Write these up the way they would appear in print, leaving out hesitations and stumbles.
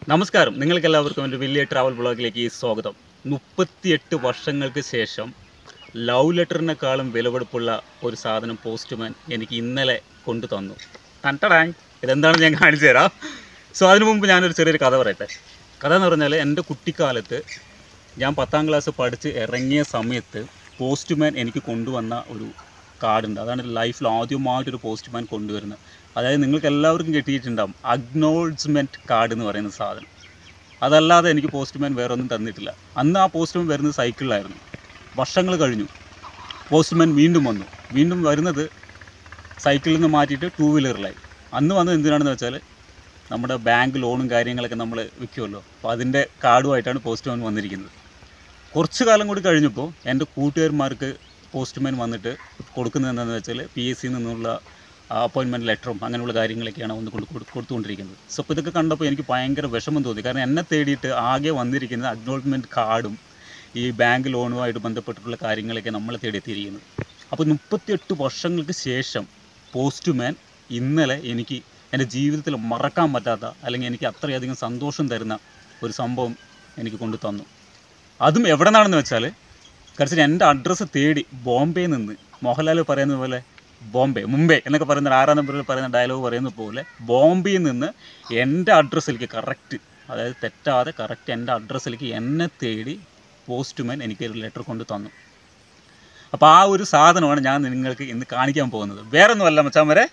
നമസ്കാരം, നിങ്ങൾക്കെല്ലാവർക്കും എൻ്റെ വലിയ ട്രാവൽ ബ്ലോഗിലേക്ക് സ്വാഗതം. 38 വർഷങ്ങൾക്ക് ശേഷം ലവ് ലെറ്ററിനെക്കാളും വിലപിടിപ്പുള്ള ഒരു സാധനം പോസ്റ്റ്മാൻ എനിക്ക് ഇന്നലെ കൊണ്ടു തന്നു. കണ്ടടാൻ ഇതെന്താണെന്ന് ഞാൻ കാണിച്ചു തരാം. സോ അതിനു മുമ്പ് ഞാനൊരു ചെറിയൊരു കഥ പറയട്ടെ. കഥ എന്ന് പറഞ്ഞാൽ എൻ്റെ കുട്ടിക്കാലത്ത് ഞാൻ 10ാം ക്ലാസ് പഠിച്ച് ഇറങ്ങിയ സമയത്ത് പോസ്റ്റ്മാൻ എനിക്ക് കൊണ്ടുവന്ന ഒരു കാർഡുണ്ട്. അതാണ് ലൈഫിൽ ആദ്യമായിട്ടൊരു പോസ്റ്റ്മാൻ കൊണ്ടുവരുന്നത്. അതായത് നിങ്ങൾക്ക് എല്ലാവർക്കും കിട്ടിയിട്ടുണ്ടാകും അക്നോളജ്മെൻറ്റ് കാർഡ് എന്ന് പറയുന്ന സാധനം. അതല്ലാതെ എനിക്ക് പോസ്റ്റ്മാൻ വേറെ ഒന്നും തന്നിട്ടില്ല. അന്ന് ആ പോസ്റ്റ്മാൻ വരുന്നത് സൈക്കിളിലായിരുന്നു. വർഷങ്ങൾ കഴിഞ്ഞു, പോസ്റ്റ്മാൻ വീണ്ടും വന്നു. വീണ്ടും വരുന്നത് സൈക്കിളിൽ നിന്ന് മാറ്റിയിട്ട് 2 വീലറിലായി. അന്ന് വന്നത് എന്തിനാണെന്ന് വെച്ചാൽ നമ്മുടെ ബാങ്ക് ലോണും കാര്യങ്ങളൊക്കെ നമ്മൾ വിൽക്കുമല്ലോ, അപ്പോൾ അതിൻ്റെ കാർഡുമായിട്ടാണ് പോസ്റ്റ്മാൻ വന്നിരിക്കുന്നത്. കുറച്ച് കാലം കൂടി കഴിഞ്ഞപ്പോൾ എൻ്റെ കൂട്ടുകാരന്മാർക്ക് പോസ്റ്റ്മാൻ വന്നിട്ട് കൊടുക്കുന്നത് എന്താണെന്ന് വെച്ചാൽ PSC നിന്നുള്ള അപ്പോയിൻമെൻറ്റ് ലെറ്ററും അങ്ങനെയുള്ള കാര്യങ്ങളൊക്കെയാണ് വന്ന് കൊടുത്തുകൊണ്ടിരിക്കുന്നത്. സോ അപ്പോൾ ഇതൊക്കെ കണ്ടപ്പോൾ എനിക്ക് ഭയങ്കര വിഷമം തോന്നി. കാരണം എന്നെ തേടിയിട്ട് ആകെ വന്നിരിക്കുന്നത് അക്നോളജ്മെൻറ്റ് കാർഡും ഈ ബാങ്ക് ലോണുമായിട്ട് ബന്ധപ്പെട്ടിട്ടുള്ള കാര്യങ്ങളൊക്കെ നമ്മളെ തേടി എത്തിയിരിക്കുന്നത്. അപ്പോൾ 38 വർഷങ്ങൾക്ക് ശേഷം പോസ്റ്റ്മാൻ ഇന്നലെ എനിക്ക് എൻ്റെ ജീവിതത്തിൽ മറക്കാൻ പറ്റാത്ത, അല്ലെങ്കിൽ എനിക്ക് അത്രയധികം സന്തോഷം തരുന്ന ഒരു സംഭവം എനിക്ക് കൊണ്ടു തന്നു. അതും എവിടെ നിന്നാണെന്ന് വെച്ചാൽ, കാരണം എൻ്റെ അഡ്രസ്സ് തേടി ബോംബെയിൽ നിന്ന്, മോഹൻലാൽ പറയുന്ന പോലെ മുംബൈ എന്നൊക്കെ പറയുന്ന 6ാം നമ്പറിൽ പറയുന്ന ഡയലോഗ് പറയുന്ന പോലെ ബോംബെയിൽ നിന്ന് എൻ്റെ അഡ്രസ്സിലേക്ക് കറക്റ്റ്, അതായത് തെറ്റാതെ കറക്റ്റ് എൻ്റെ അഡ്രസ്സിലേക്ക് എന്നെ തേടി പോസ്റ്റ്മാൻ എനിക്കൊരു ലെറ്റർ കൊണ്ട് തന്നു. അപ്പോൾ ആ ഒരു സാധനമാണ് ഞാൻ നിങ്ങൾക്ക് ഇന്ന് കാണിക്കാൻ പോകുന്നത്. വേറൊന്നുമല്ല മച്ചാന്മാരെ,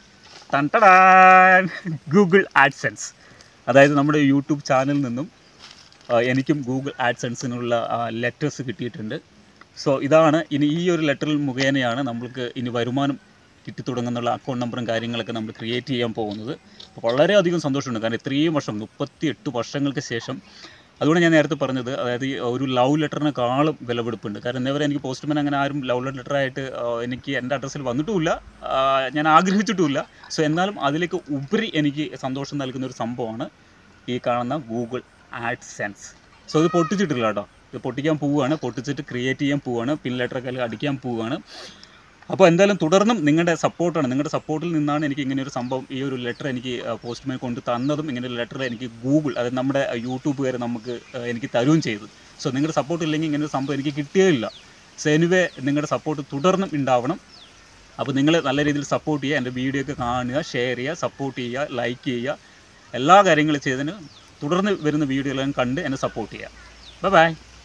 തണ്ടടാൻ ഗൂഗിൾ ആഡ്സെൻസ്. അതായത് നമ്മുടെ യൂട്യൂബ് ചാനലിൽ നിന്നും എനിക്കും ഗൂഗിൾ ആഡ്സെൻസിനുള്ള ലെറ്റേഴ്സ് കിട്ടിയിട്ടുണ്ട്. സോ ഇതാണ് ഇനി ഈ ഒരു ലെറ്ററിൽ മുഖേനയാണ് നമ്മൾക്ക് ഇനി വരുമാനം കിട്ടിത്തുടങ്ങുന്നുള്ള അക്കൗണ്ട് നമ്പറും കാര്യങ്ങളൊക്കെ നമ്മൾ ക്രിയേറ്റ് ചെയ്യാൻ പോകുന്നത്. അപ്പോൾ വളരെയധികം സന്തോഷമുണ്ട്. കാരണം ഇത്രയും വർഷം, 38 വർഷങ്ങൾക്ക് ശേഷം, അതുകൊണ്ട് ഞാൻ നേരത്തെ പറഞ്ഞത്, അതായത് ഒരു ലവ് ലെറ്ററിനെക്കാളും വിലപിടിപ്പുണ്ട്. കാരണം ഇന്നേവരെ എനിക്ക് പോസ്റ്റ്മാൻ അങ്ങനെ ആരും ലവ് ലെറ്ററായിട്ട് എനിക്ക് എൻ്റെ അഡ്രസ്സിൽ വന്നിട്ടുമില്ല, ഞാൻ ആഗ്രഹിച്ചിട്ടുമില്ല. സോ എന്നാലും അതിലേക്ക് ഉപരി എനിക്ക് സന്തോഷം നൽകുന്ന ഒരു സംഭവമാണ് ഈ കാണുന്ന ഗൂഗിൾ ആഡ്സെൻസ്. സോ ഇത് പൊട്ടിച്ചിട്ടില്ല കേട്ടോ, ഇത് പൊട്ടിക്കാൻ പോവുകയാണ്, പൊട്ടിച്ചിട്ട് ക്രിയേറ്റ് ചെയ്യാൻ പോവുകയാണ്, പിൻ ലെറ്ററൊക്കെ അടിക്കാൻ പോവുകയാണ്. അപ്പോൾ എന്തായാലും തുടർന്നും നിങ്ങളുടെ സപ്പോർട്ടാണ്, നിങ്ങളുടെ സപ്പോർട്ടിൽ നിന്നാണ് എനിക്ക് ഇങ്ങനെ ഒരു സംഭവം, ഈ ഒരു ലെറ്റർ എനിക്ക് പോസ്റ്റ്മാൻ കൊണ്ട് തന്നതും, ഇങ്ങനെ ഒരു ലെറ്റർ എനിക്ക് ഗൂഗിൾ, അതായത് നമ്മുടെ യൂട്യൂബുകാർ എനിക്ക് തരുകയും ചെയ്തു. സോ നിങ്ങളുടെ സപ്പോർട്ട് ഇല്ലെങ്കിൽ ഇങ്ങനെ ഒരു സംഭവം എനിക്ക് കിട്ടുകയില്ല. സോ എനിവേ നിങ്ങളുടെ സപ്പോർട്ട് തുടർന്നും ഉണ്ടാവണം. അപ്പോൾ നിങ്ങൾ നല്ല രീതിയിൽ സപ്പോർട്ട് ചെയ്യുക, എൻ്റെ വീഡിയോ ഒക്കെ കാണുക, ഷെയർ ചെയ്യുക, സപ്പോർട്ട് ചെയ്യുക, ലൈക്ക് ചെയ്യുക, എല്ലാ കാര്യങ്ങളും ചെയ്തതിന് തുടർന്ന് വരുന്ന വീഡിയോകളും കണ്ട് എന്നെ സപ്പോർട്ട് ചെയ്യുക. ബൈ.